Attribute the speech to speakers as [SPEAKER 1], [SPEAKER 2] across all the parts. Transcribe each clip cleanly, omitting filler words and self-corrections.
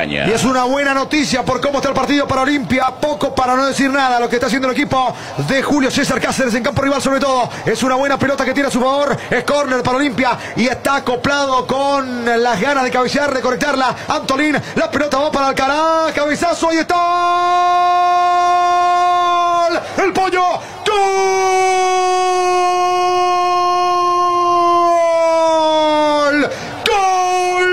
[SPEAKER 1] España.
[SPEAKER 2] Y es una buena noticia por cómo está el partido para Olimpia. Poco para no decir nada lo que está haciendo el equipo de Julio César Cáceres en campo rival, sobre todo. Es una buena pelota que tiene a su favor. Es córner para Olimpia y está acoplado con las ganas de cabecear, de conectarla. Antolín, la pelota va para Alcaraz. Cabezazo, ahí está. El Pollo. ¡Gol! ¡Gol!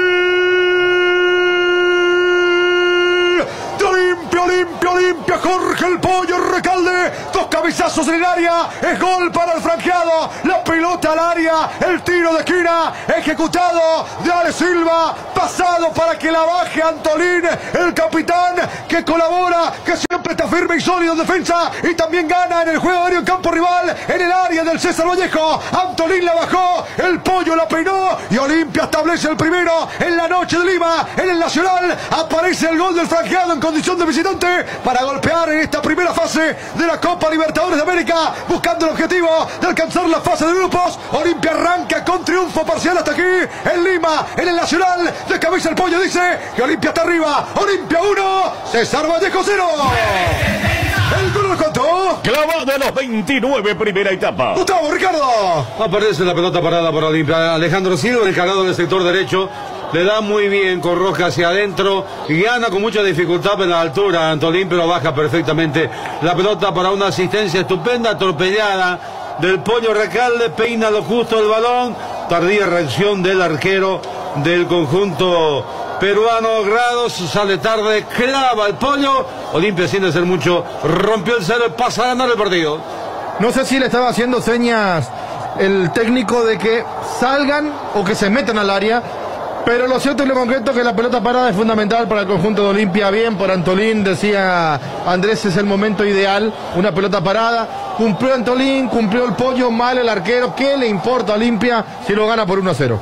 [SPEAKER 2] De Olimpia, Jorge el Pollo Recalde. Dos cabezazos en el área. Es gol para el franjeado. La pelota al área. El tiro de esquina ejecutado de Ale Silva. Pasado para que la baje Antolín, el capitán que colabora, que siempre está firme y sólido en defensa y también gana en el juego aéreo en campo rival, en el área del César Vallejo. Antolín la bajó, el Pollo la peinó y Olimpia establece el primero en la noche de Lima. En el Nacional aparece el gol del franjeado en condición de visitante para golpear en esta primera fase de la Copa Libertadores de América, buscando el objetivo de alcanzar la fase de grupos. Olimpia arranca con triunfo parcial hasta aquí en Lima, en el Nacional. De cabeza el Pollo dice que Olimpia está arriba. Olimpia 1, César Vallejo 0. El gol lo contó.
[SPEAKER 1] Clavado de los 29, primera etapa.
[SPEAKER 2] Gustavo, Ricardo.
[SPEAKER 3] Aparece la pelota parada por Olimpia. Alejandro Silva, encargado del sector derecho. Le da muy bien con Roja hacia adentro y gana con mucha dificultad en la altura. Antolín, pero baja perfectamente la pelota para una asistencia estupenda, atropellada del Pollo Recalde. Peina lo justo el balón. Tardía reacción del arquero del conjunto peruano. Grados, sale tarde, clava el Pollo. Olimpia, sin hacer mucho, rompió el cero y pasa a ganar el partido.
[SPEAKER 4] No sé si le estaba haciendo señas el técnico de que salgan o que se metan al área, pero lo cierto y lo concreto es que la pelota parada es fundamental para el conjunto de Olimpia. Bien por Antolín, decía Andrés, es el momento ideal, una pelota parada. Cumplió Antolín, cumplió el Pollo, mal el arquero. ¿Qué le importa a Olimpia si lo gana por 1-0?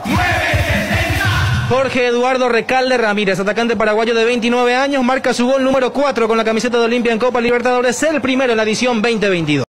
[SPEAKER 5] Jorge Eduardo Recalde Ramírez, atacante paraguayo de 29 años, marca su gol número 4 con la camiseta de Olimpia en Copa Libertadores, el primero en la edición 2022.